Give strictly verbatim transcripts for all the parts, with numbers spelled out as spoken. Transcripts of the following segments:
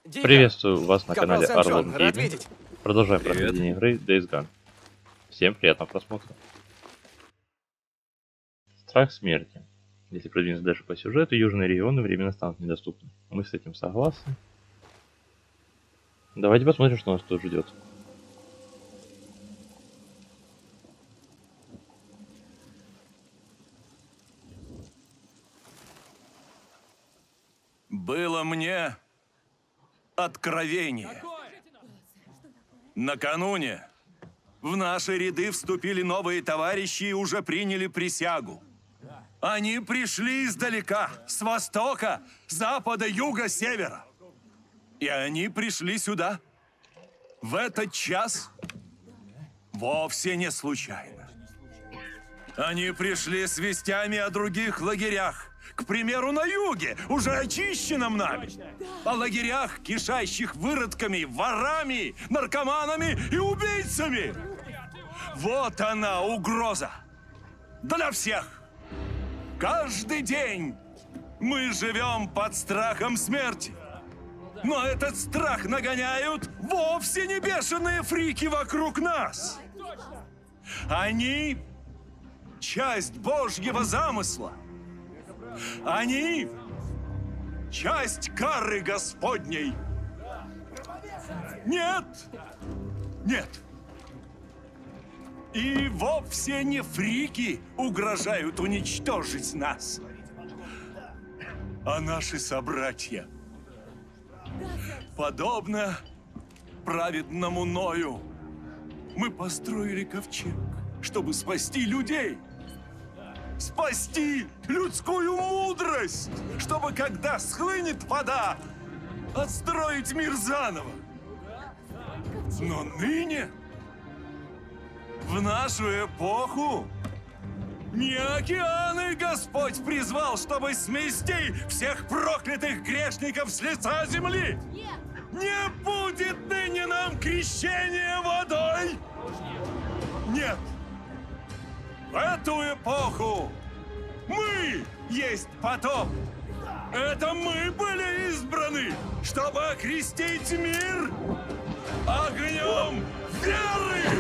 Приветствую вас на канале Орлон Гейминг. Продолжаем прохождение игры Days Gone. Всем приятного просмотра. Страх смерти. Если продвинуться дальше по сюжету, южные регионы временно станут недоступны. Мы с этим согласны. Давайте посмотрим, что нас тут ждет. Было мне откровение. Накануне в наши ряды вступили новые товарищи и уже приняли присягу. Они пришли издалека, с востока, запада, юга, севера. И они пришли сюда в этот час вовсе не случайно. Они пришли с вестями о других лагерях. К примеру, на юге, уже очищенном нами. О лагерях, кишащих выродками, ворами, наркоманами и убийцами. Вот она, угроза. Для всех. Каждый день мы живем под страхом смерти. Но этот страх нагоняют вовсе не бешеные фрики вокруг нас. Они – часть Божьего замысла. Они – часть кары Господней. Нет, нет. И вовсе не фрики угрожают уничтожить нас, а наши собратья. Подобно праведному Ною, мы построили ковчег, чтобы спасти людей. Спасти людскую мудрость, чтобы, когда схлынет вода, отстроить мир заново. Но ныне, в нашу эпоху, не океаны Господь призвал, чтобы смести всех проклятых грешников с лица земли. Не будет ныне нам крещения водой. Нет. В эту эпоху мы есть потоп. Это мы были избраны, чтобы окрестить мир огнем веры.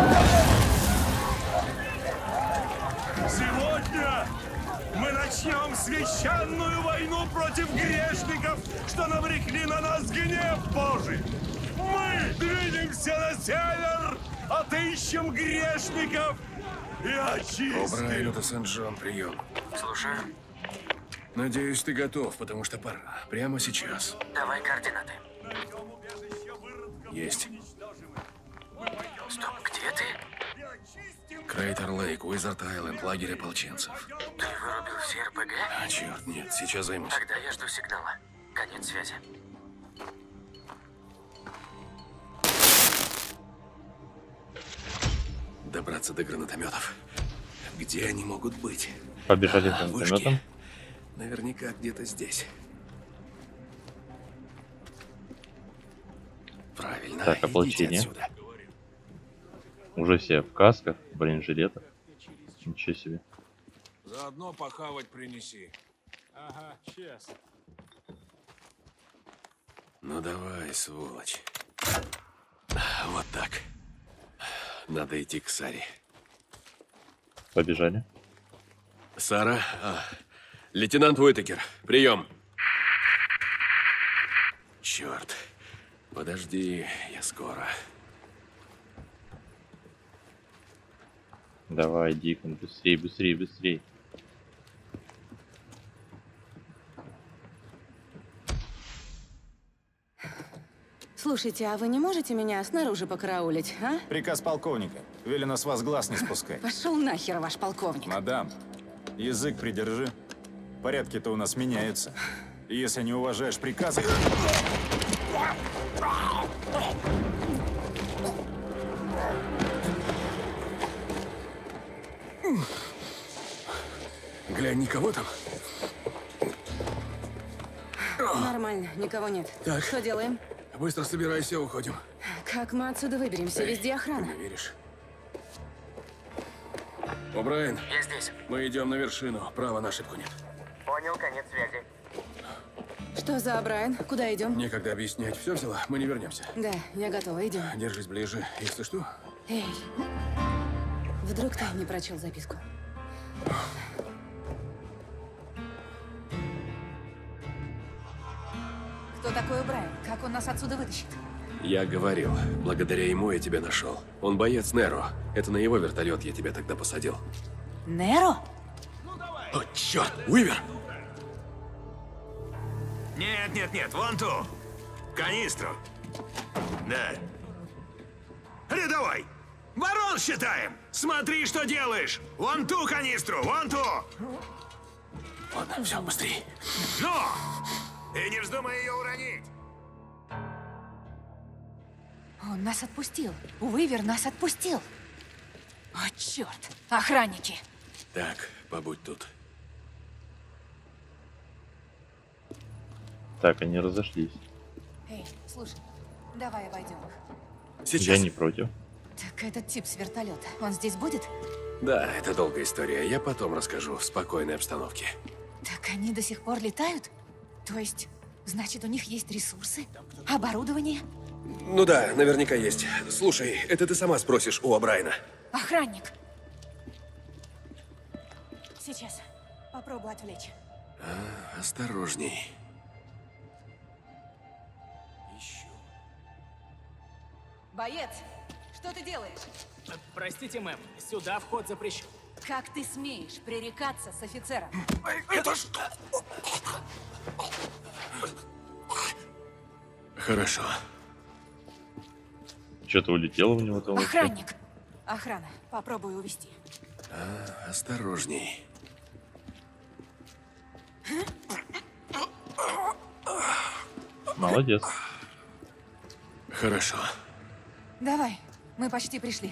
Сегодня мы начнем священную войну против грешников, что навлекли на нас гнев Божий. Мы двинемся на север, отыщем грешников и очистим. О'Брайен, это Сент-Джон, прием. Слушаю. Надеюсь, ты готов, потому что пора. Прямо сейчас. Давай координаты. Есть. Стоп, где ты? Крейтер Лейк, Уизард Айленд, лагерь ополченцев. Ты вырубил все эр пэ гэ? А, черт, нет, сейчас займусь. Тогда я жду сигнала. Конец связи. Добраться до гранатометов. Где они могут быть? Побежали А, к гранатометам. Наверняка где-то здесь. Правильно, Так, идите ополчение. отсюда. Уже все в касках, бронежилетах. Ничего себе. Заодно похавать принеси. Ага, честно. Ну давай, сволочь. Вот так. Надо идти к Саре. Побежали. Сара, а, лейтенант Уитакер, прием. Черт. Подожди, я скоро. Давай, Дикон, быстрее, быстрее, быстрее. Слушайте, а вы не можете меня снаружи покараулить, а? Приказ полковника. Велено с вас глаз не спускать. Пошел нахер, ваш полковник. Мадам, язык придержи. Порядки-то у нас меняются. И если не уважаешь приказы... Глянь, никого там? Нормально, никого нет. Так. Что делаем? Быстро собирайся, уходим. Как мы отсюда выберемся? Везде охрана. Не веришь? О'Брайен, Я здесь. мы идем на вершину. Права на ошибку нет. Понял, конец связи. Что за Брайан? Куда идем? Некогда объяснять. Все взяла? Мы не вернемся. Да, я готова, идем. Держись ближе. Если что. Эй, вдруг ты не прочел записку? Кто такой Брайан? Как он нас отсюда вытащит? Я говорил, благодаря ему я тебя нашел. Он боец Неро. Это на его вертолет я тебя тогда посадил. Неро? О, черт! Уивер! Нет, нет, нет, вон ту. Канистру. Да. Рядовой! Ворон считаем! Смотри, что делаешь! Вон ту канистру, вон ту! Ладно, все, быстрее. Ну! И не вздумай ее уронить! Он нас отпустил. Уивер нас отпустил. О, черт! Охранники! Так, побудь тут. Так, они разошлись. Эй, слушай, давай обойдем их. Сейчас. Я не против. Так этот тип с вертолета, он здесь будет? Да, это долгая история. Я потом расскажу в спокойной обстановке. Так они до сих пор летают? То есть, значит, у них есть ресурсы? Оборудование? Ну да, наверняка есть. Слушай, это ты сама спросишь у О'Брайена. Охранник. Сейчас. Попробую отвлечь. А, осторожней. Боец, что ты делаешь? Простите, мэм, сюда вход запрещен. Как ты смеешь пререкаться с офицером? Это что? Хорошо. Что-то улетело у него там. вообще. Охранник. Охрана. Попробую увести. А, осторожней. Молодец. Хорошо. Давай, мы почти пришли.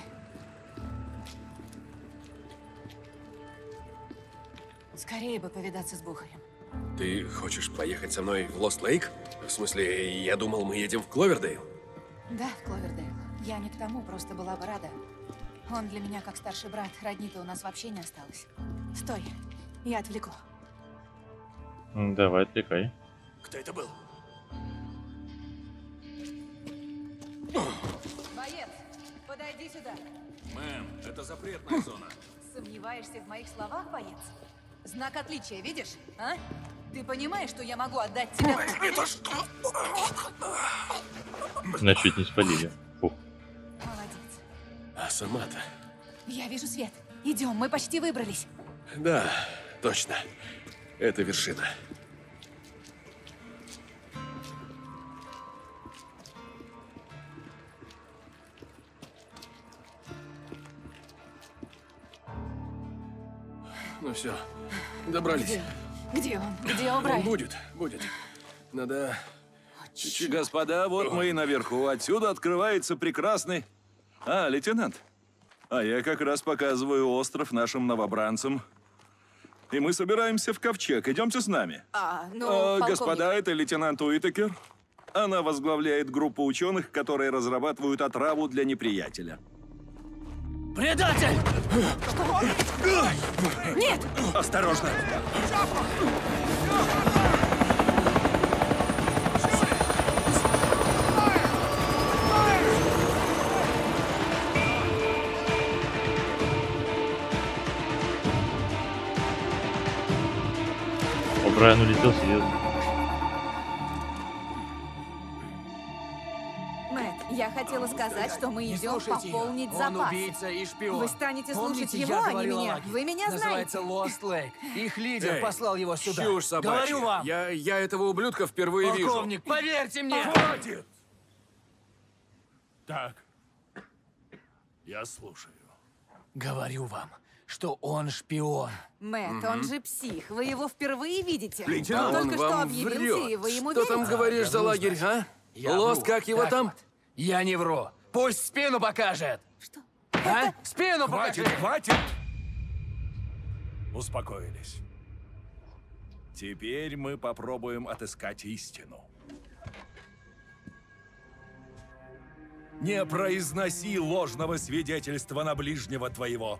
Скорее бы повидаться с Бухарем. Ты хочешь поехать со мной в Лост-Лейк? В смысле, я думал, мы едем в Кловердейл. Да, Кловердейл. Я не к тому, просто была бы рада. Он для меня как старший брат, родни-то у нас вообще не осталось. Стой, я отвлеку. М, Давай, отвлекай. Кто это был? Боец, подойди сюда. Мэм, это запретная зона. Сомневаешься в моих словах, боец? Знак отличия, видишь, а? Ты понимаешь, что я могу отдать тебя... Это что? Нас чуть не спалили. Фух. Молодец. А сама-то? Я вижу свет. Идем, мы почти выбрались. Да, точно. Это вершина. Ну все, добрались. Где? Где он? Где Он О'Брайен? будет, будет. Надо... чуть-чуть. Господа, вот мы и наверху. Отсюда открывается прекрасный... А, лейтенант. А я как раз показываю остров нашим новобранцам. И мы собираемся в ковчег. Идемте с нами. А, ну, А, полковник. господа, это лейтенант Уитакер. Она возглавляет группу ученых, которые разрабатывают отраву для неприятеля. Предатель! Нет! Осторожно! О'Брайен улетел, серьезно. Мэтт, я хотела сказать, что мы Не идем слушайте ее. пополнить Он запас. убийца и шпион. Вы станете Помните, слушать я его, а не говорил о меня. лагере? Вы меня Называется знаете. Lost Lake. Их лидер Эй, послал его сюда. Чушь собачья. Говорю вам, Я, я этого ублюдка впервые вижу. полковник, поверьте мне. Хватит! Так. Я слушаю. Говорю вам, что он шпион. Мэтт, он же псих. Вы его впервые видите? Лейтенант, Он Он только что вам объявился, врет. и вы ему Что там верите? говоришь за лагерь, а? Я Лост, вру. как его Так там? вот. Я не вру. Пусть спину покажет. Что? А? Спину Хватит, покажет. хватит! Успокоились. Теперь мы попробуем отыскать истину. Не произноси ложного свидетельства на ближнего твоего.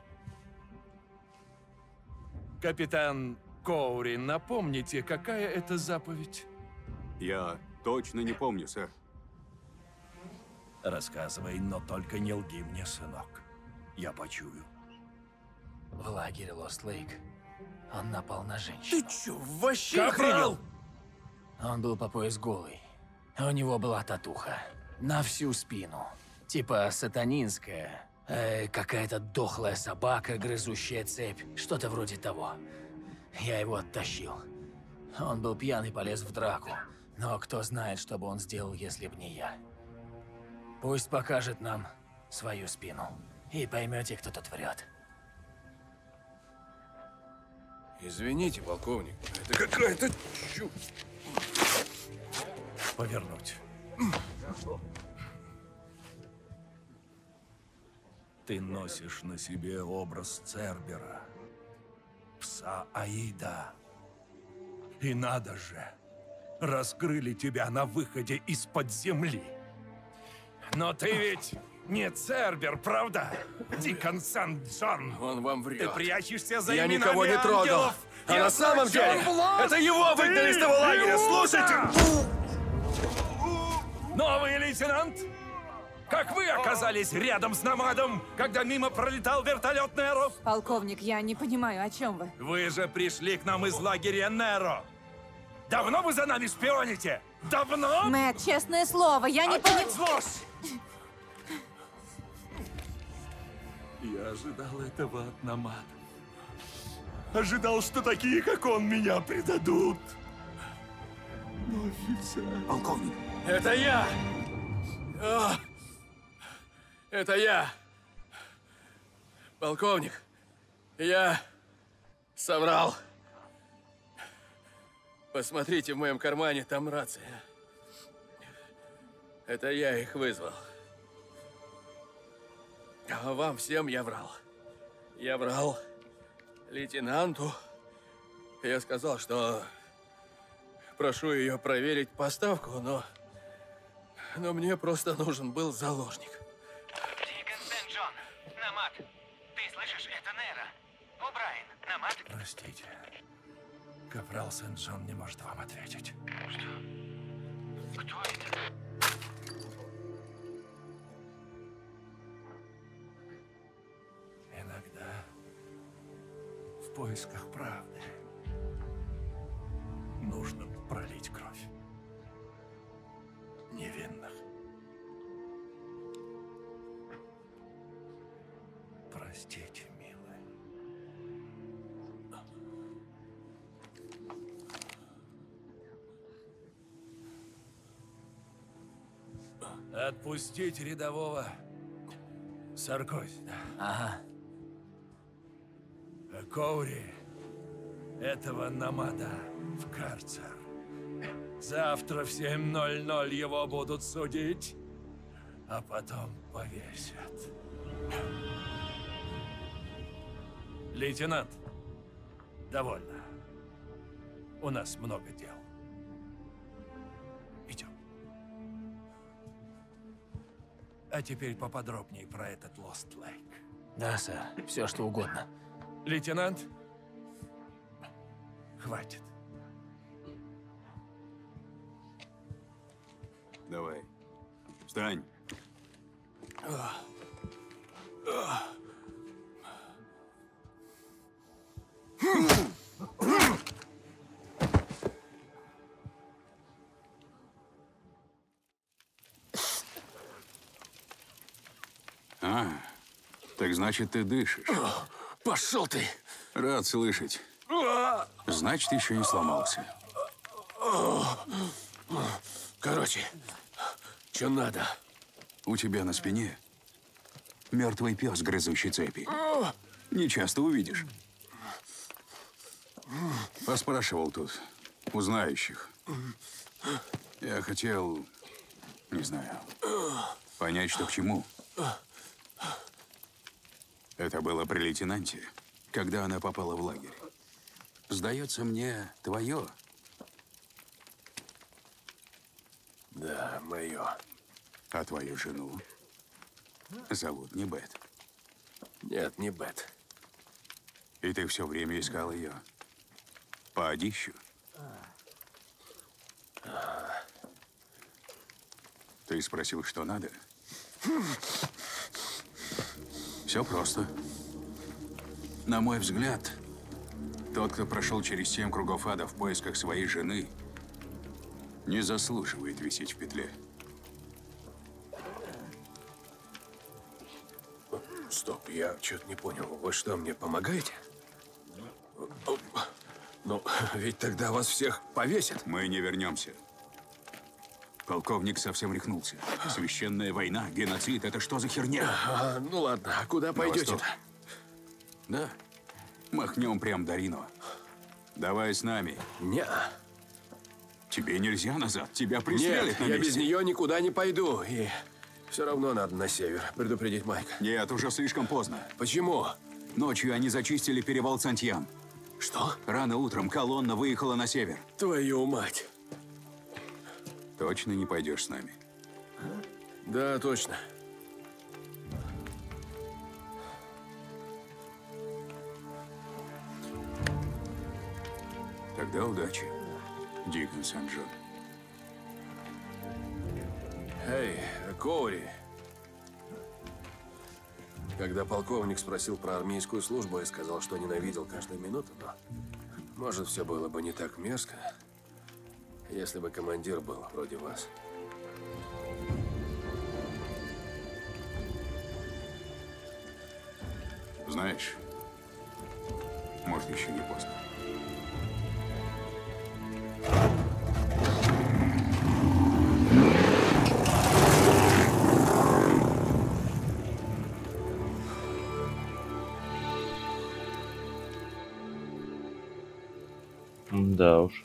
Капитан Коури, напомните, какая это заповедь? Я точно не помню, сэр. Рассказывай, но только не лги мне, сынок. Я почую. В лагере Лост Лейк он напал на женщину. Ты чё, вообще охренел? Он был по пояс голый. У него была татуха. На всю спину. Типа сатанинская. Э, какая-то дохлая собака, грызущая цепь. Что-то вроде того. Я его оттащил. Он был пьян и полез в драку. Но кто знает, что бы он сделал, если б не я. Пусть покажет нам свою спину. И поймете, кто тут врет. Извините, полковник, это какая-то чушь. Повернуть. Ты носишь на себе образ Цербера, пса Аида. И надо же, раскрыли тебя на выходе из-под земли. Но ты ведь не Цербер, правда? Дикон Сент-Джон. Он вам врет. Ты прячешься за Я именами никого не трогал. ангелов. А Я на самом деле, власть. это его выгнали из того лагеря, слушайте! Новый лейтенант? Как вы оказались рядом с Намадом, когда мимо пролетал вертолет Неро? Полковник, я не понимаю, о чем вы. Вы же пришли к нам из лагеря Неро. Давно вы за нами шпионите? Давно? Мэтт, честное слово, я не понимаю. Злость! Я ожидал этого от Намада. Ожидал, что такие, как он, меня предадут. Но офицер... Полковник. Это я! О, это я! Полковник, я соврал. Посмотрите, в моем кармане там рация. Это я их вызвал. А вам всем я врал. Я врал лейтенанту. Я сказал, что прошу ее проверить поставку, но... Но мне просто нужен был заложник. Дикон Сент-Джон, Намад, ты слышишь, это Нера. О'Брайен, Намад. Простите. Капрал Сент-Джон не может вам ответить. Что? Кто это? Иногда в поисках правды нужно пролить кровь невинных. Простите, милый. Отпустить рядового Саркози, да? Ага. А Коури этого Намада в карцер. Завтра в семь ноль ноль его будут судить, а потом повесят. Лейтенант, довольно. У нас много дел. Идем. А теперь поподробнее про этот Лост Лейк. Да, сэр. Все, что угодно. Лейтенант, хватит. Давай. Встань. А, так значит, ты дышишь. Пошел ты! Рад слышать. Значит, еще не сломался. Короче, что надо? У тебя на спине мертвый пес, грызущий цепи. Не часто увидишь. Поспрашивал тут у знающих. Я хотел, не знаю, понять, что к чему. Это было при лейтенанте, когда она попала в лагерь. Сдается мне, твое. Да, мое. А твою жену зовут не Бет. Нет, не Бет. И ты все время искал ее. По одищу. А, Ты спросил, что надо? Все просто. На мой взгляд, тот, кто прошел через семь кругов ада в поисках своей жены, не заслуживает висеть в петле. Стоп, я что-то не понял. Вы что, мне помогаете? Ну, ведь тогда вас всех повесят. Мы не вернемся. Полковник совсем рехнулся. Священная война, геноцид — это что за херня? А, ну ладно, а куда пойдете-то? Да, махнем прям до Рино. Давай с нами. Не. Тебе нельзя назад, тебя пристрелят на Нет, я месте. без нее никуда не пойду. И все равно надо на север предупредить Майка. Нет, уже слишком поздно. Почему? Ночью они зачистили перевал Сантьян. Что? Рано утром колонна выехала на север. Твою мать. Точно не пойдешь с нами? Да, точно. Тогда удачи, Дикон Сент-Джон. Эй, Коури. Когда полковник спросил про армейскую службу, я сказал, что ненавидел каждую минуту, но, может, все было бы не так мерзко, если бы командир был вроде вас. Знаешь, может, еще не поздно. Да уж.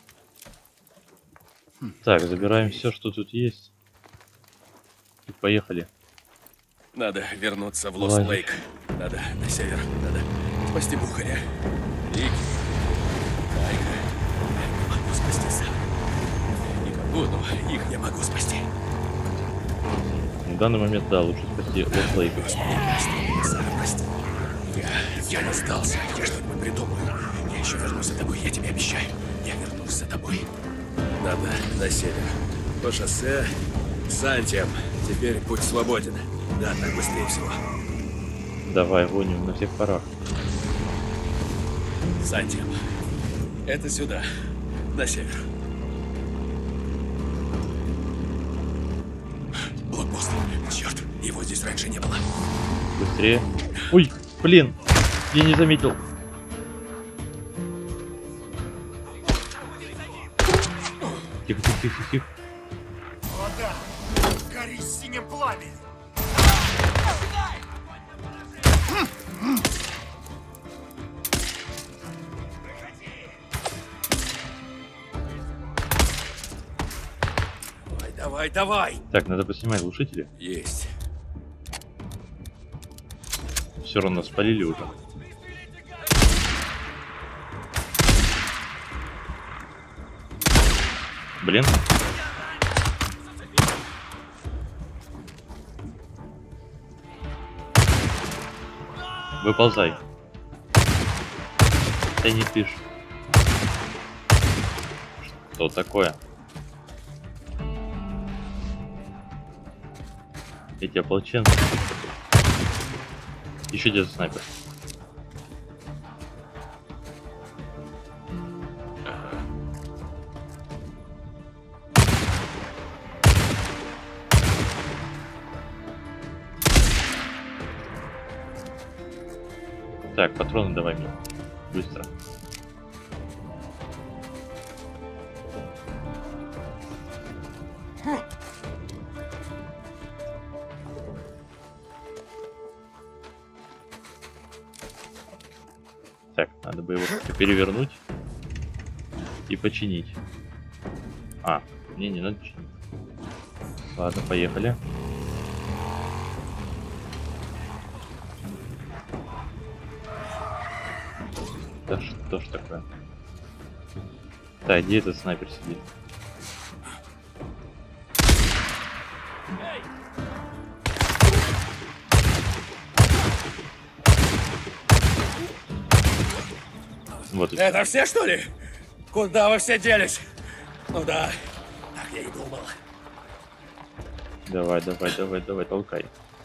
Так, забираем все, что тут есть. И поехали. Надо вернуться в Лост-Лейк. Надо на север. Надо спасти Бухаря. Рики. Майка. Я не могу спасти сам. Не могу, но их я могу спасти. В данный момент, да, лучше спасти Лост-Лейк. Сара, прости. Я, я не сдался. Я что-нибудь придумаю. Я еще вернусь за тобой, я тебе обещаю. Я вернусь за тобой. Надо на север. По шоссе Сантьям. Теперь путь свободен. Да, так быстрее всего. Давай, гоним на всех парах. Сантьям. Это сюда. На север. Блокпост. Черт, его здесь раньше не было. Быстрее. Ой, блин, я не заметил. Тихо, тихо, тихо, тихо. Вода! Гори синим пламенем! Давай, давай, давай! Так, надо поснимать глушители. Есть. Все равно спалили уже. Блин. Выползай. Ты не пишешь. Что такое? Эти ополченцы. Еще где-то снайпер. Так, патроны давай мне. Быстро. Так, надо бы его перевернуть и починить. А, мне не надо чинить. Ладно, поехали. Да что ж такое? Так, где этот снайпер сидит? Вот и Это все, что ли? Куда вы все делись? Ну да, так я и думал. Давай, давай, давай, давай, толкай.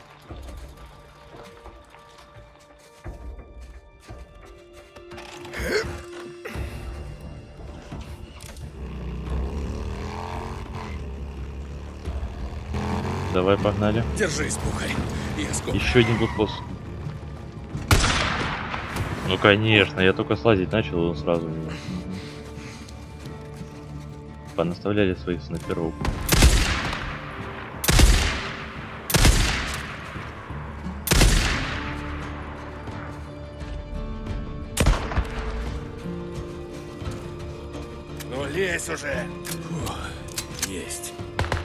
Давай, погнали. Держись, Бухарь. Я скоро. Еще один блокпост. Ну конечно, я только слазить начал, он сразу меня. Понаставляли своих снайперов. Ну лезь уже. Фу, есть.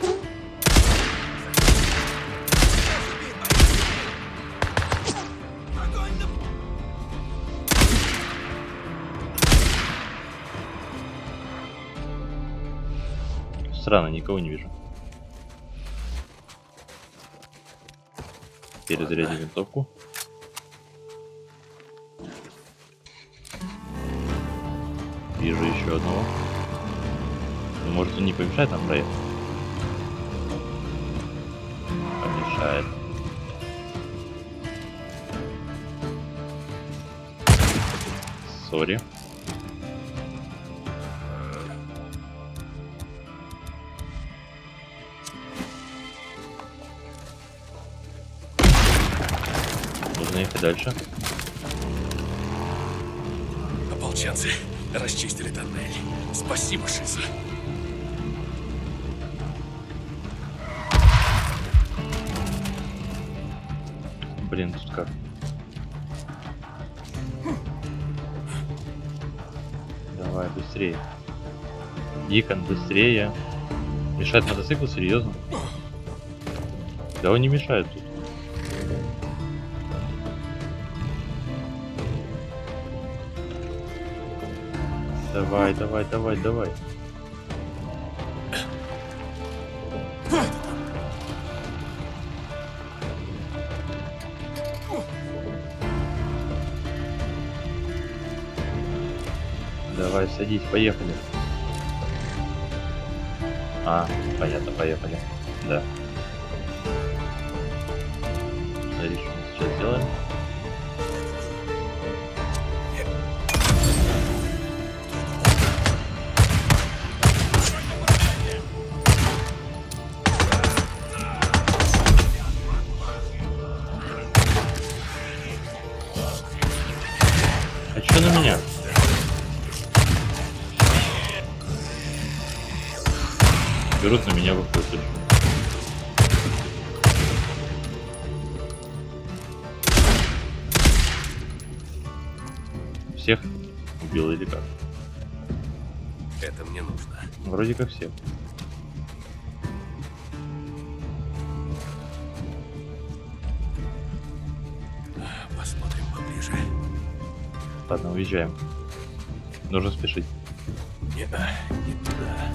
Странно, никого не вижу. Перезарядим винтовку. Вижу еще одного. Ну, может, он не помешает нам проехать? Помешает. Сори. Нужно ехать дальше. Ополченцы расчистили тоннель. Спасибо, Шиза. Блин, тут как? Давай, быстрее. Дикон, быстрее. Мешает мотоцикл, серьезно? Да он не мешает тут. Давай, давай, давай, давай. Давай, садись, поехали. А, понятно, поехали. Да. Смотри, что мы сейчас сделаем. А чё на меня? Берут на меня выходят. Всех убил или как? Это мне нужно. Вроде как всех. Посмотрим поближе. Ладно, уезжаем. Нужно спешить. Не, не туда.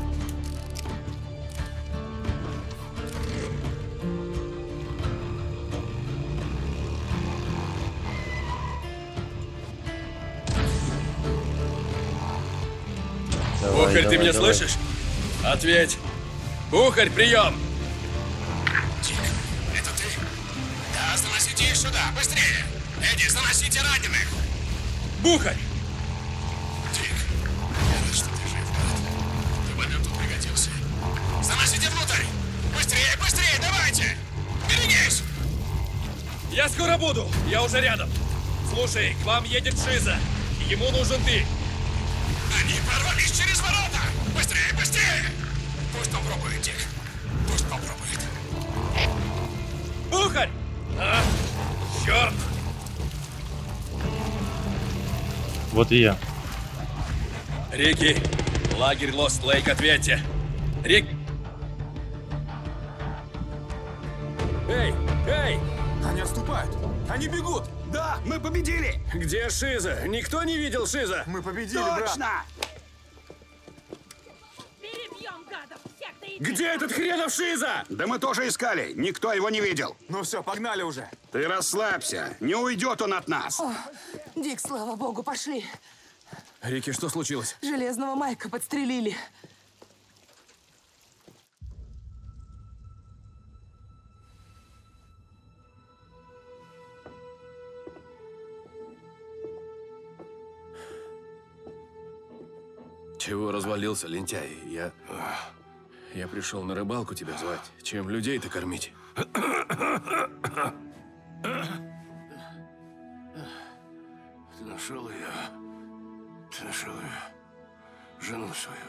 Давай, Бухарь, давай, ты меня давай. слышишь? Ответь. Бухарь, прием! Дик, это ты? Да, заносите их сюда, быстрее! Эдди, заносите раненых! Бухарь! Дик, я рад, что ты жив, брат. Ты бы нам тут пригодился. Заносите внутрь! Быстрее, быстрее, давайте! Берегись! Я скоро буду, я уже рядом. Слушай, к вам едет Шиза. Ему нужен ты. Они прорвались через ворота! Быстрее, быстрее! Пусть попробует, Дик. Пусть попробует. Бухарь! А, черт! Вот и я. Рики, лагерь Лост Лейк, ответьте. Рик... Эй, эй! Они отступают! Они бегут! Да, мы победили! Где Шиза? Никто не видел Шиза? Мы победили, брат! Точно! Перебьем гадов всех до единого. Где этот хренов Шиза? Да мы тоже искали, никто его не видел. Ну все, погнали уже! Ты расслабься, не уйдет он от нас. О, Дик, слава богу, пошли. Рики, что случилось? Железного Майка подстрелили. Чего развалился, лентяй? Я... Я пришел на рыбалку тебя звать. Чем людей-то кормить? Ты нашел ее? Ты нашел ее? Жену свою?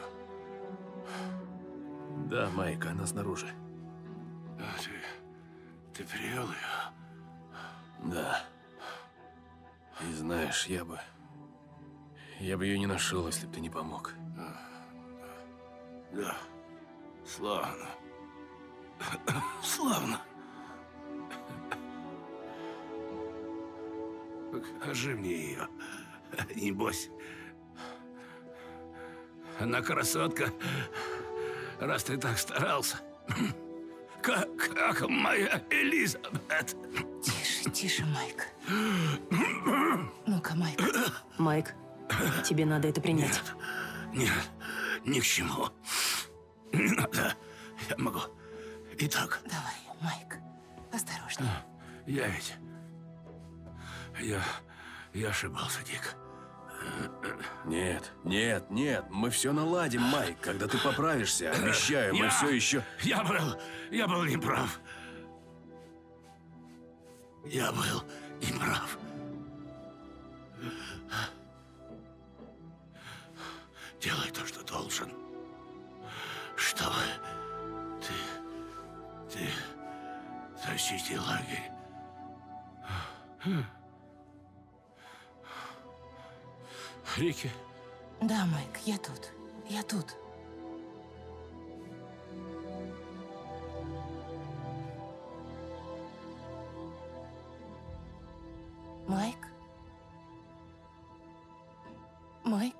Да, Майк, она снаружи. А ты... Ты привел ее? Да. И знаешь, я бы... Я бы ее не нашел, если бы ты не помог. Да. Славно. Славно. Покажи мне ее. Небось. Она красотка. Раз ты так старался. Как, как моя Элизабет. Тише, тише, Майк. Ну-ка, Майк. Майк, тебе надо это принять. Нет, нет, ни к чему. Не надо. Я могу и так. Давай, Майк, осторожнее. Я ведь... Я... Я ошибался, Дик. Нет, нет, нет, мы все наладим, Майк. Когда ты поправишься, обещаю, мы Я- все еще... Я был... Я был неправ. Я был неправ. Делай то, что должен. Чтобы ты... Ты... защитил лагерь. Рики? Да, Майк, я тут. Я тут. Майк? Майк?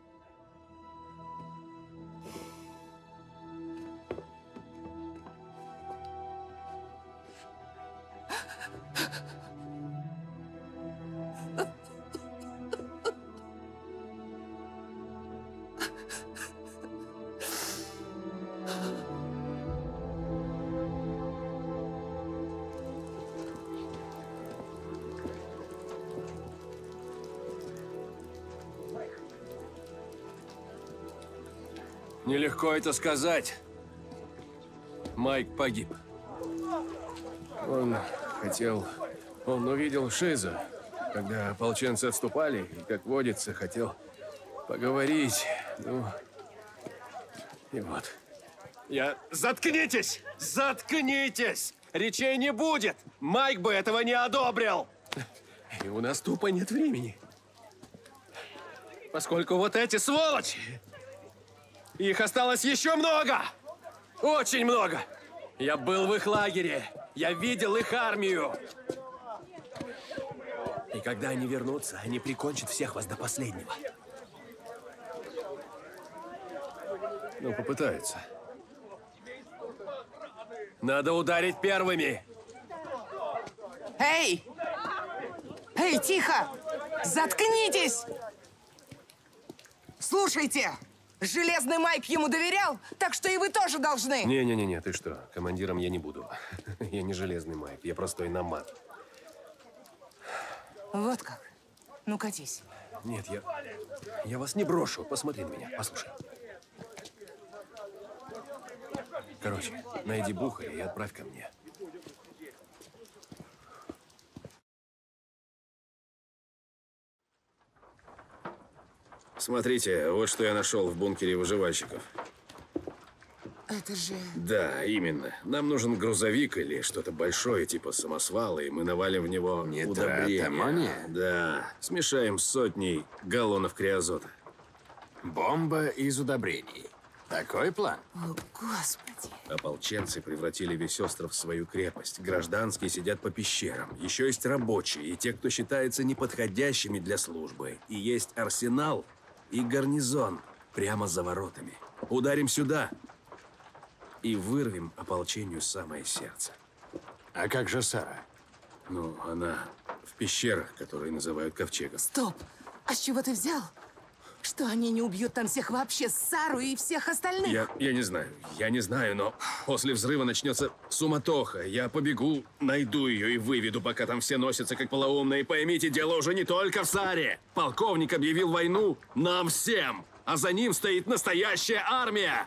Нелегко это сказать. Майк погиб. Он хотел... Он увидел Шизу, когда ополченцы отступали, и, как водится, хотел поговорить. Ну, и вот. Я... Заткнитесь! Заткнитесь! Речей не будет! Майк бы этого не одобрил! И у нас тупо нет времени. Поскольку вот эти сволочи... Их осталось еще много! Очень много! Я был в их лагере. Я видел их армию. И когда они вернутся, они прикончат всех вас до последнего. Ну, попытаются. Надо ударить первыми. Эй! Эй, тихо! Заткнитесь! Слушайте! Железный Майк ему доверял, так что и вы тоже должны. Не-не-не, ты что? Командиром я не буду. Я не железный Майк, я простой намат. Вот как. Ну, катись. Нет, я... Я вас не брошу. Посмотри на меня, послушай. Короче, найди Бухаря и отправь ко мне. Смотрите, вот что я нашел в бункере выживальщиков. Это же... Да, именно. Нам нужен грузовик или что-то большое, типа самосвала, и мы навалим в него удобрения. аммония? Да, смешаем с сотней галлонов криозота. Бомба из удобрений. Такой план? О, Господи. Ополченцы превратили весь остров в свою крепость. Гражданские сидят по пещерам. Еще есть рабочие и те, кто считается неподходящими для службы. И есть арсенал и гарнизон прямо за воротами. Ударим сюда и вырвем ополчению самое сердце. А как же Сара? Ну, она в пещерах, которые называют ковчегом. Стоп! А с чего ты взял? Что они не убьют там всех вообще, Сару и всех остальных? Я, я не знаю, я не знаю, но после взрыва начнется суматоха. Я побегу, найду ее и выведу, пока там все носятся как полоумные. Поймите, дело уже не только в Саре. Полковник объявил войну нам всем. а за ним стоит настоящая армия.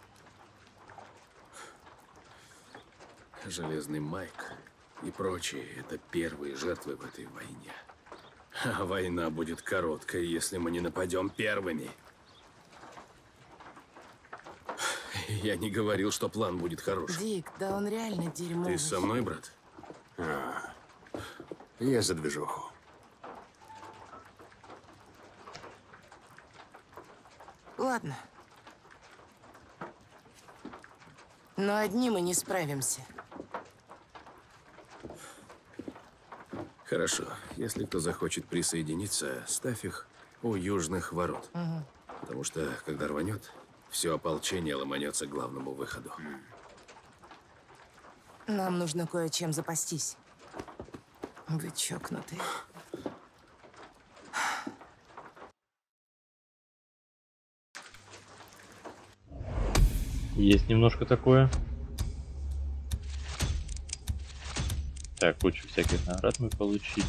Железный Майк и прочие — это первые жертвы в этой войне. А война будет короткой, если мы не нападем первыми. Я не говорил, что план будет хороший. Дик, да он реально дерьмовый. Ты со мной, брат? А, я за движуху. Ладно. Но одни мы не справимся. Хорошо. Если кто захочет присоединиться, ставь их у южных ворот. Угу. Потому что, когда рванет, все ополчение ломанется к главному выходу. Нам нужно кое-чем запастись. Вы чокнутые. Есть немножко такое. Так, кучу всяких наград мы получили.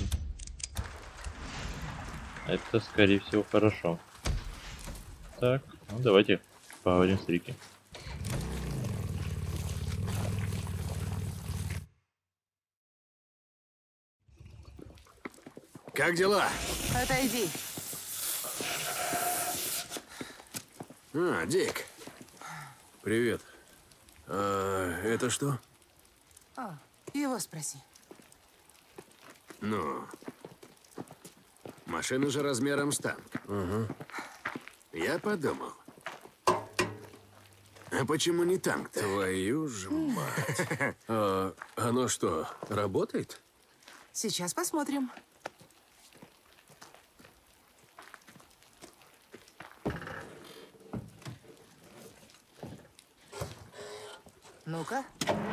Это, скорее всего, хорошо. Так, ну давайте поговорим с Рики. Как дела? Отойди. А, Дик. Привет. А, это что? А, его спроси. Ну, машина же размером с танк. Угу. Я подумал, а почему не танк-то? Твою же мать. А, оно что, работает? Сейчас посмотрим. Ну-ка.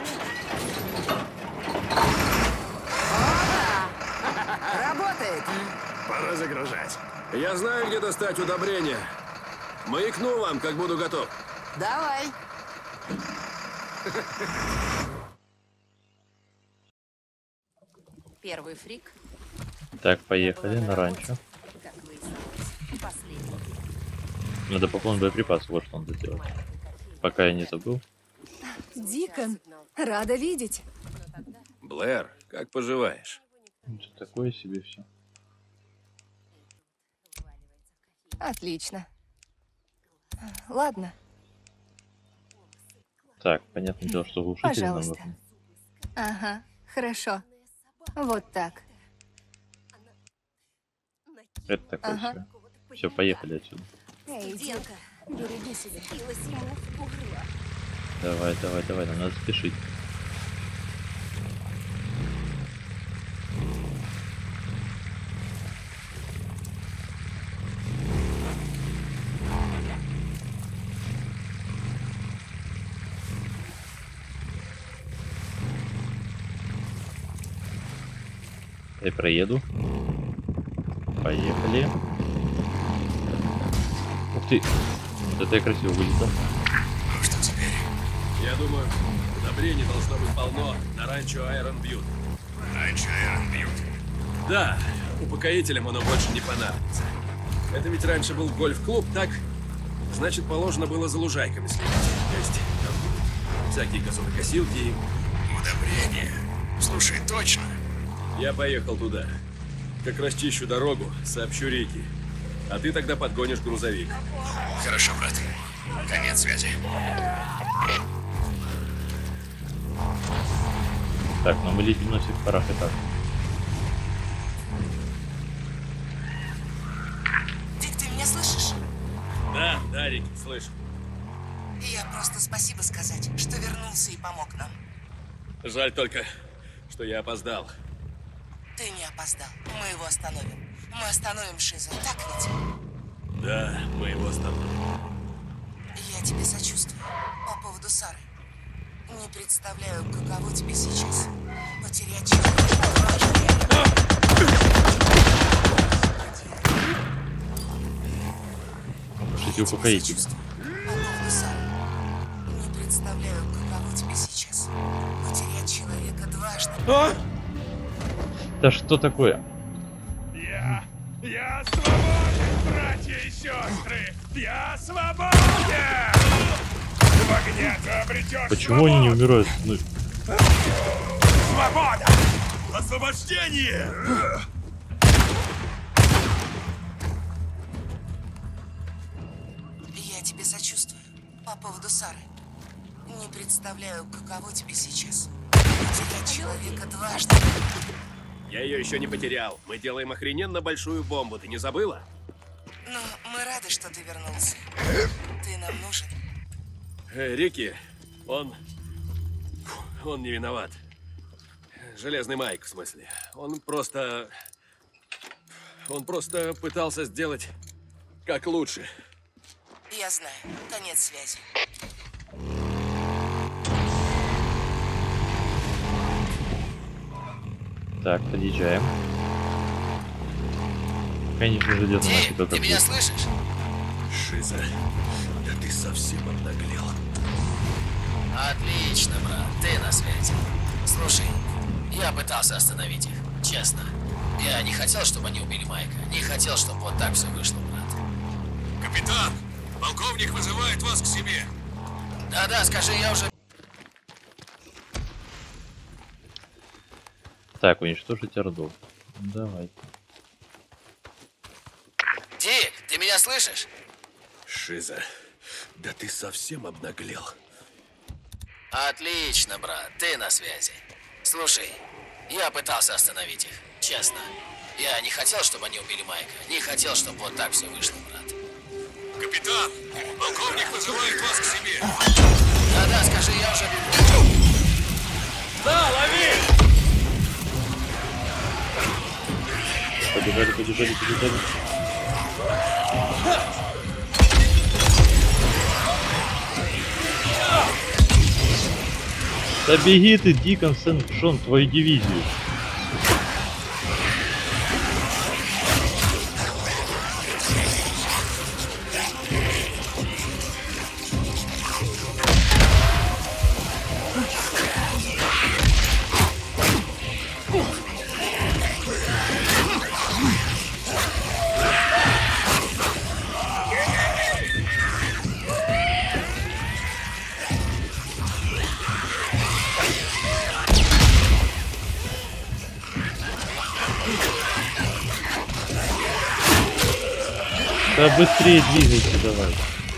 Работает! Пора загружать. Я знаю, где достать удобрения. Маякну вам, как буду готов. Давай. Первый фрик. Так, поехали на ранчо. Как выяснилось, последний. Надо пополнить боеприпасы, вот что надо сделать. Пока я не забыл. Дикон, рада видеть. Блэр, как поживаешь? Что такое себе все. Отлично. Ладно. Так, понятное дело, что глушители нам Пожалуйста. нужны. Ага, хорошо. Вот так. Это такое Ага. все. Все, поехали отсюда. Эй, Дилка, береги себя. Давай, давай, давай, нам надо спешить. Я проеду. Поехали. Ух ты. Вот это я красиво вылетел. Ну что теперь? Я думаю, удобрений должно быть полно на ранчо Айрон Бьют. Ранчо Айрон Бьют? Да, упокоителям оно больше не понадобится. Это ведь раньше был гольф-клуб, так? Значит, положено было за лужайками следить. То есть, там будут всякие газонокосилки и... Удобрения? Слушай, точно? Я поехал туда. Как расчищу дорогу, сообщу Рике. А ты тогда подгонишь грузовик. Хорошо, брат. Конец связи. Так, но мы летим на всех парах и так. Дик, ты меня слышишь? Да, да, Рики, слышу. Я просто спасибо сказать, что вернулся и помог нам. Жаль только, что я опоздал. Ты не опоздал. Мы его остановим. Мы остановим Шиза, так ведь? Да, мы его остановим. Я тебе сочувствую по поводу Сары. Не представляю, каково тебе сейчас потерять человека. Пишите упокоитель. По поводу Сары. Не представляю, каково тебе сейчас потерять человека дважды. А? Да что такое? Я... Я свободен, братья и сестры! Я свободен! В огне ты обретешь Почему они не умирают? Ну... Свобода! Освобождение! Я тебе сочувствую по поводу Сары. Не представляю, каково тебе сейчас. Потерять человека дважды. Я ее еще не потерял. Мы делаем охрененно большую бомбу. Ты не забыла? Но мы рады, что ты вернулся. Ты нам нужен. Э, Рики, он... Он не виноват. Железный Майк, в смысле. Он просто... Он просто пытался сделать как лучше. Я знаю. Конец связи. Так, подъезжаем. Конечно же, где-то нафиг Ты такой. меня слышишь? Шиза, да ты совсем обнаглел. Отлично, брат, ты на связи. Слушай, я пытался остановить их, честно. Я не хотел, чтобы они убили Майка. Не хотел, чтобы вот так все вышло, брат. Капитан, полковник вызывает вас к себе. Да-да, скажи, я уже... Так, уничтожить Орду. Давай. Дик, ты меня слышишь? Шиза, да ты совсем обнаглел. Отлично, брат, ты на связи. Слушай, я пытался остановить их, честно. Я не хотел, чтобы они убили Майка. Не хотел, чтобы вот так все вышло, брат. Капитан, полковник вызывает вас к себе. Да-да, скажи, я уже... Да, лови! Побежали, побежали, побежали. Да беги ты, Дикон Сент-Джон, твою дивизию. Да быстрее двигайся давай.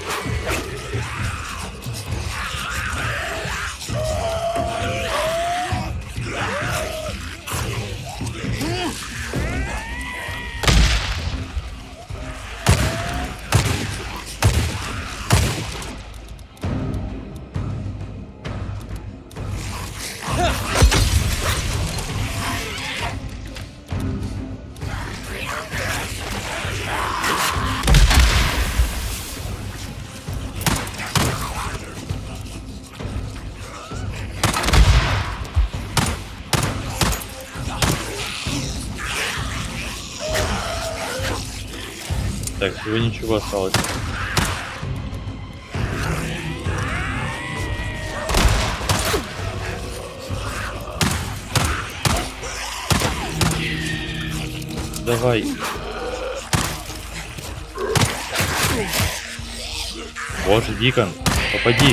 Так, всего ничего осталось. Давай. Боже, Дикон, попади.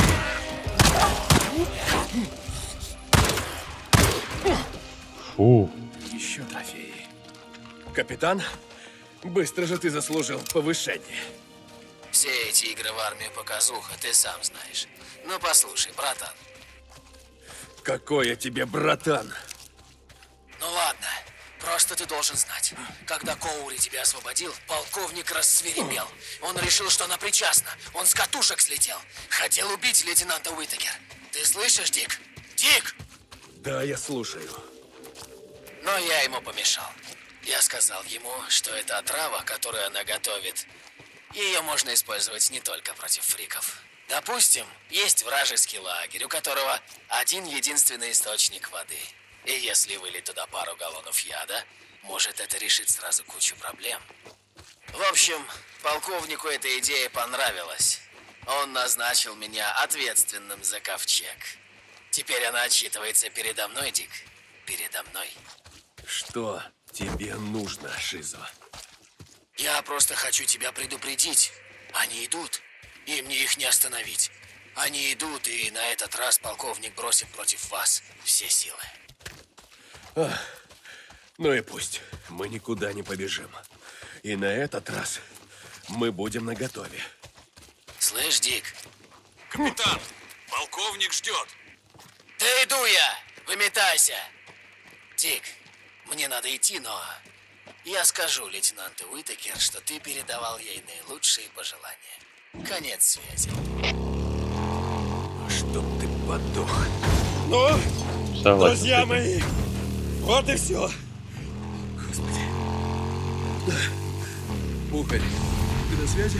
Фу. Еще трофеи. Капитан, быстро же ты заслужил повышение. Все эти игры в армию показуха, ты сам знаешь. Ну послушай, братан. Какой я тебе братан? Ну ладно, просто ты должен знать. Когда Коури тебя освободил, полковник рассвирепел. Он решил, что она причастна. Он с катушек слетел. Хотел убить лейтенанта Уитакер. Ты слышишь, Дик? Дик! Да, я слушаю. Но я ему помешал. Я сказал ему, что это отрава, которую она готовит. Ее можно использовать не только против фриков. Допустим, есть вражеский лагерь, у которого один единственный источник воды. И если вылить туда пару галлонов яда, может это решить сразу кучу проблем. В общем, полковнику эта идея понравилась. Он назначил меня ответственным за ковчег. Теперь она отчитывается передо мной, Дик. Передо мной. Что тебе нужно, Шизо? Я просто хочу тебя предупредить. Они идут, и мне их не остановить. Они идут, и на этот раз полковник бросит против вас все силы. А, ну и пусть. Мы никуда не побежим. И на этот раз мы будем наготове. Слышь, Дик? Капитан, полковник ждет. Да иду я! Выметайся! Дик, мне надо идти, но... Я скажу лейтенанту Уитакер, что ты передавал ей наилучшие пожелания. Конец связи. Чтоб ты подох. Ну, Согласен, друзья мои, вот и все. Господи. Пухарь, ты на связи?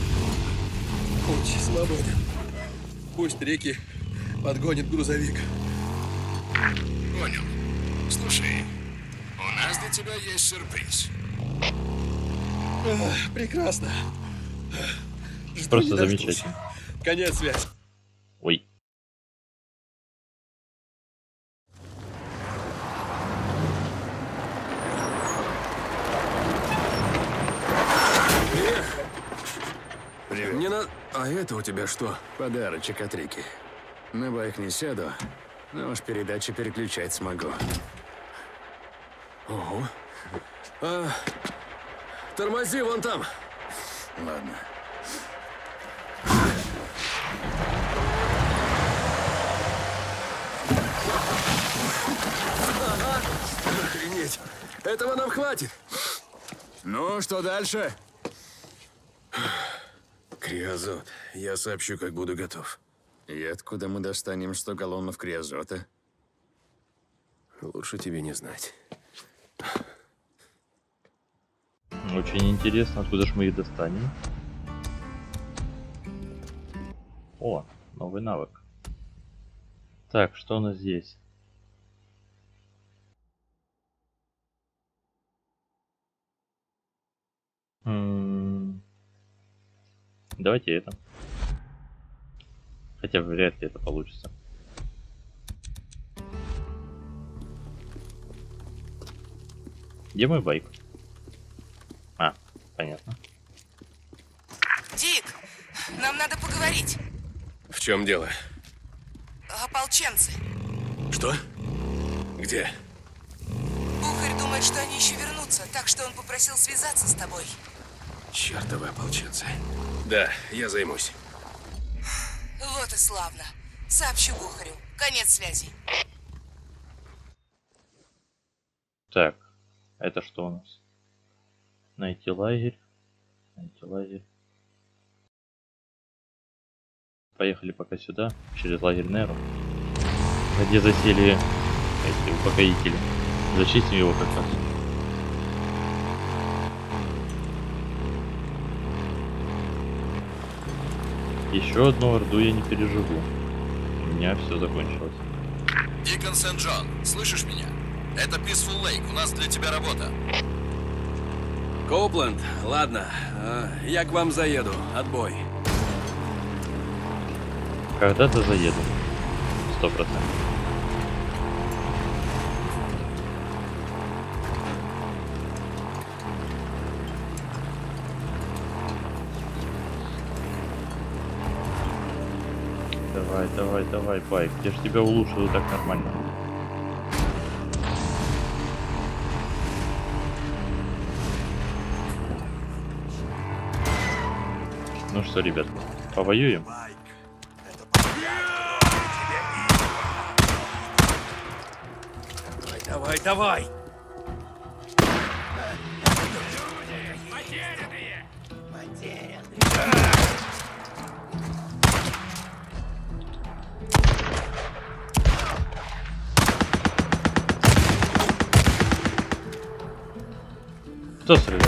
Путь свободен. Пусть реки подгонит грузовик. Понял. Слушай, у нас для тебя есть сюрприз. А, прекрасно. Жду Просто не дождусь. замечательно. Конец связи. Ой. Привет. Не на... А это у тебя что? Подарочек от Рики. На байк не сяду, но уж передачи переключать смогу. Ого. А, тормози вон там. Ладно. Ага. Охренеть. Этого нам хватит. Ну, что дальше? Криозот. Я сообщу, как буду готов. И откуда мы достанем сто галлонов криозота? Лучше тебе не знать. Очень интересно, откуда же мы их достанем. О, новый навык. Так, что у нас здесь? М-м- Давайте это. Хотя вряд ли это получится. Где мой байк? А, понятно. Дик, нам надо поговорить. В чем дело? Ополченцы. Что? Где? Пухарь думает, что они еще вернутся, так что он попросил связаться с тобой. Чертовы ополченцы. Да, я займусь. Вот и славно. Сообщу Пухарю. Конец связи. Так, это что у нас? Найти лагерь. Найти лагерь. Поехали пока сюда, через лагерь Неру, где засели эти упокоители. Зачистим его как раз. Еще одну орду я не переживу. У меня все закончилось. Дикон Сент-Джон, слышишь меня? Это Peaceful Lake, у нас для тебя работа. Коупленд, ладно, а, я к вам заеду. Отбой. Когда-то заеду. Сто процентов. Давай, давай, давай, байк. Я ж тебя улучшил так нормально. Ну что, ребят, повоюем? Давай, давай! Потерянные! Потерянные! Кто стреляет?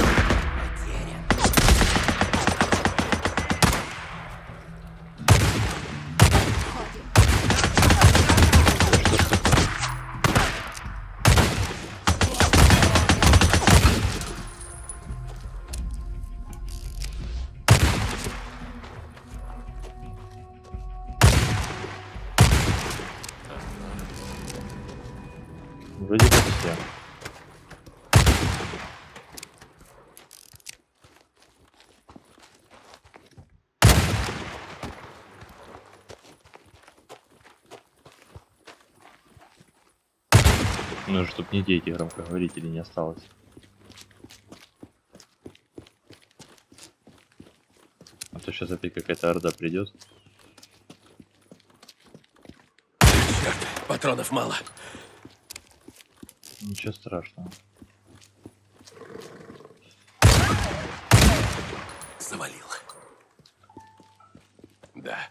Вроде как все. Ну, чтобы не дети громкоговорители не осталось. А то сейчас опять какая-то орда придет. Черт, патронов мало. Ничего страшного. Завалил. Да.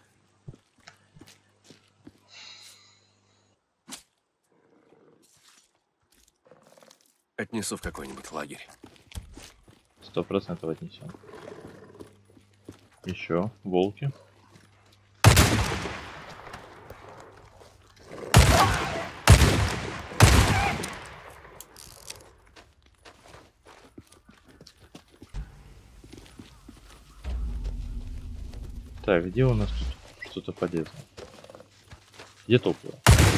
Отнесу в какой-нибудь лагерь. Сто процентов отнесем. Еще волки. Так, где у нас тут что-то полезное? Где топливо?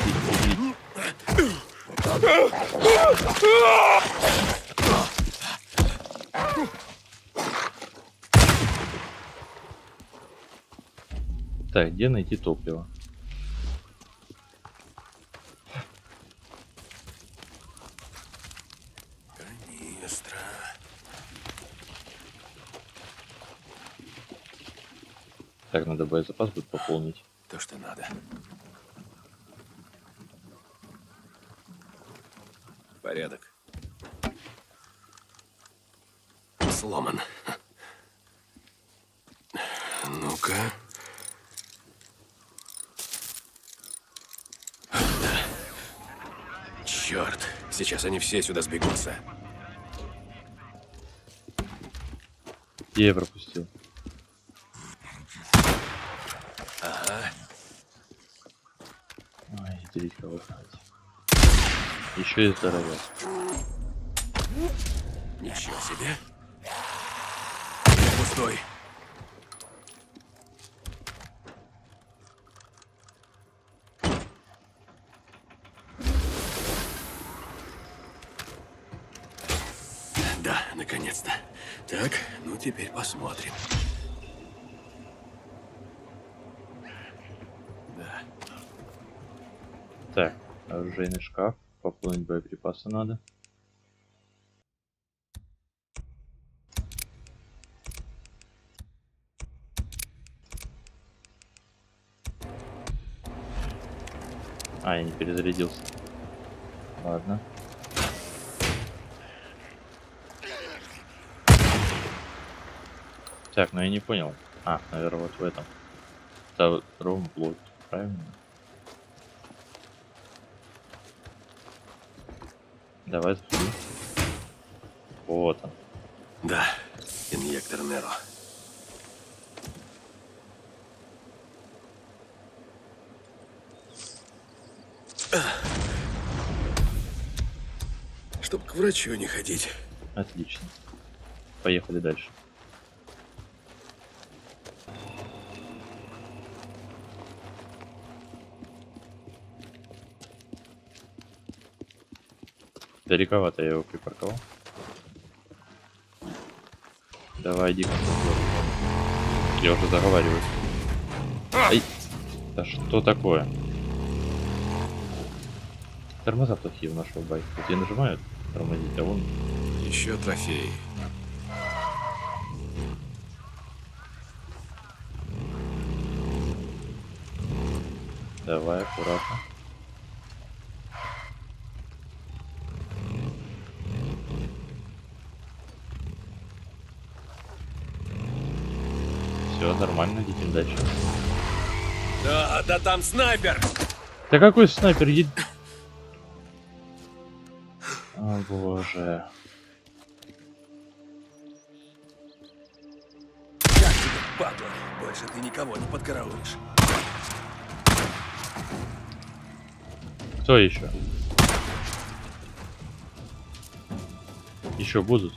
Так, где найти топливо? Канистра. Так, надо боезапас будет пополнить. То, что надо. Порядок. Сломан. Ну-ка. Черт, сейчас они все сюда сбегутся. Я ее пропустил. Ага. Ой, делить кого еще и здоровье. Ничего себе. Пустой. Да, наконец-то. Так, ну теперь посмотрим. Да. Так, оружейный шкаф. Пополнить боеприпасы надо. А, я не перезарядился. Ладно. Так, ну я не понял. А, наверное, вот в этом. Втором блоке, правильно? Давай заходи. Вот он. Да, инъектор Неро. Чтоб к врачу не ходить. Отлично. Поехали дальше. Далековато я его припарковал. Давай, иди. Я уже заговариваюсь. Ай! Да что такое? Тормоза плохие у нашего байка. Вот я нажимаю тормозить, а вон... Еще трофей. Давай, аккуратно. Все, нормально, летим дальше. Да, да там снайпер! Да какой снайпер? Е... О боже. Как тебе, падла? Больше ты никого не подкараулишь. Кто еще? Еще будут?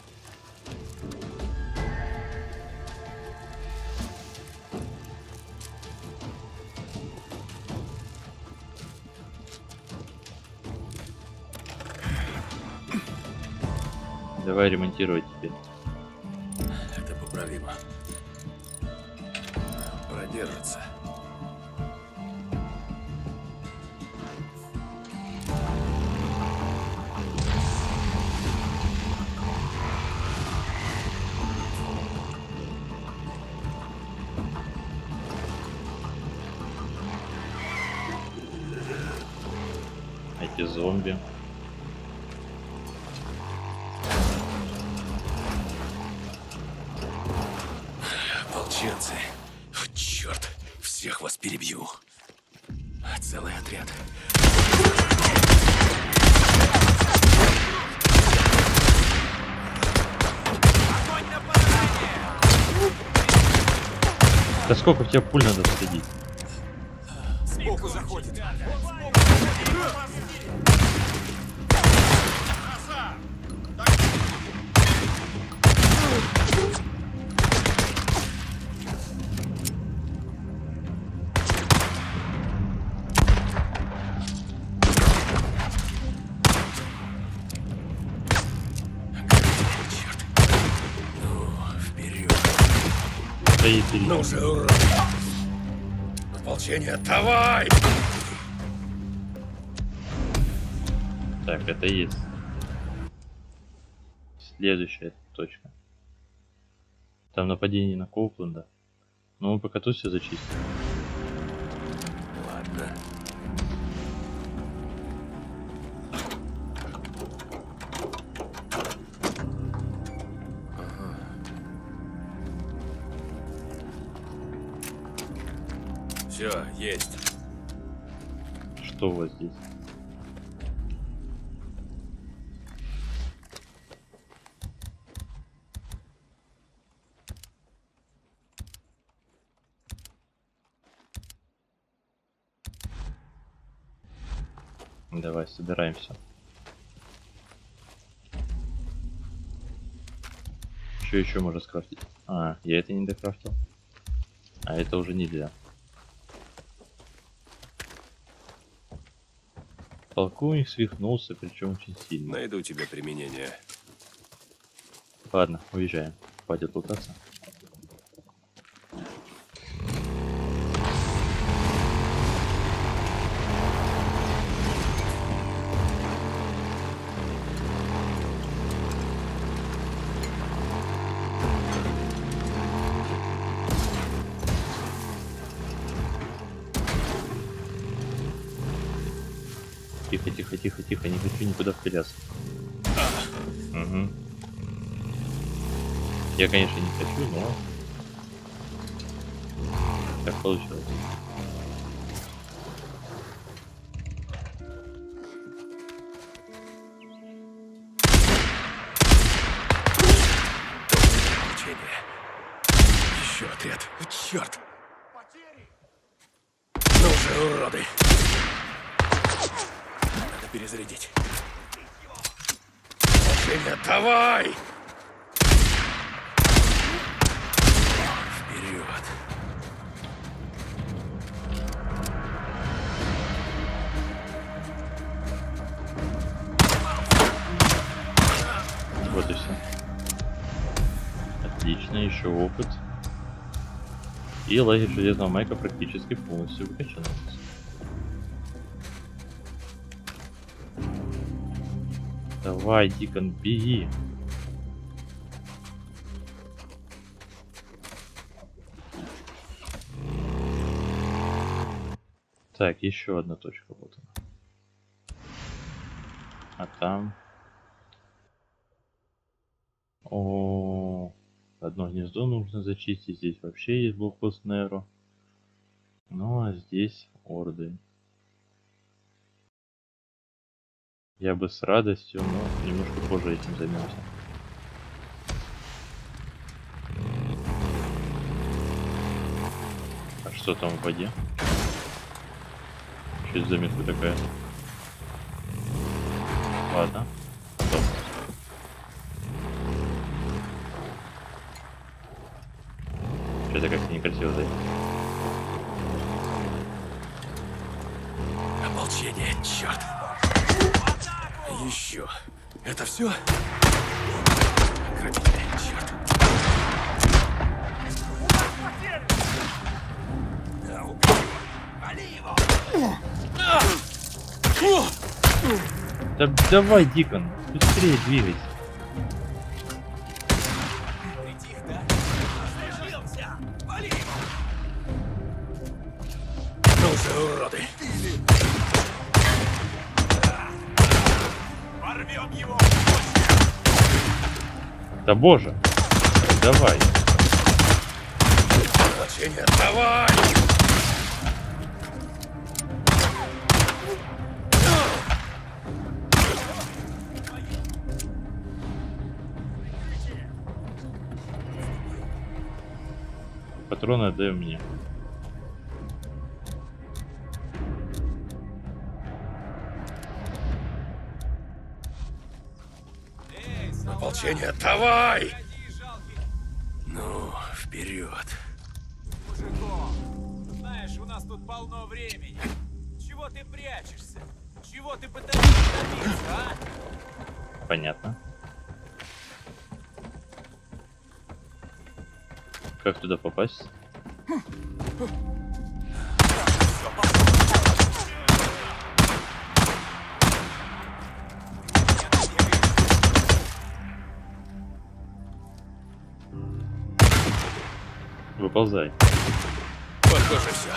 Давай ремонтировать теперь. Это поправимо. Продержится. Эти зомби. Ополченцы. Черт, всех вас перебью. Целый отряд. Да сколько в тебя пуль надо всадить? Сбоку заходит. Ну же, урод! Ополчение, давай! Так, это есть. Следующая точка. Там нападение на Коупленда. Но мы пока тут все зачистим. Ладно. Все, есть. Что у вас здесь? Давай, собираемся. Что еще можно скрафтить? А, я это не докрафтил. А это уже нельзя. Полковник свихнулся, причем очень сильно. Найду тебе применение. Ладно, уезжаем. Хватит лутаться. Тихо, тихо, тихо, тихо, не хочу никуда впиляться. Угу. Я, конечно, не хочу, но так получилось. Еще отряд. Черт! Ну же, уроды! Надо перезарядить. Ополчение, давай! Вперед! Вот и все. Отлично, еще опыт. И лагерь железного майка практически полностью выкачан. Давай, Дикон, беги. Так, еще одна точка, вот она. А там... О, одно гнездо нужно зачистить. Здесь вообще есть блокпост Неро. Ну а здесь орды. Я бы с радостью, но немножко позже этим займемся. А что там в воде? Что это за метка такая? Ладно. Стоп. Что-то как-то некрасиво, да? Ополчение, черт! Еще. Это все? Грабители, черт. Да давай, Дикон, быстрее двигайся. Ну же, уроды! Разорвем его! Да боже! Давай! Воплощение, давай! Патроны отдай мне. Ополчение, давай! Ну, вперед. Мужиков, знаешь, у нас тут полно времени. Чего ты прячешься? Чего ты пытаешься добиться, а? Понятно. Как туда попасть? Выползай. Похоже, все.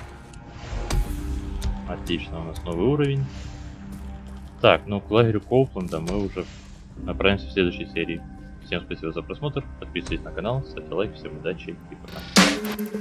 Отлично, у нас новый уровень. Так, ну к лагерю Коупленда мы уже направимся в следующей серии. Всем спасибо за просмотр, подписывайтесь на канал, ставьте лайк, всем удачи и пока.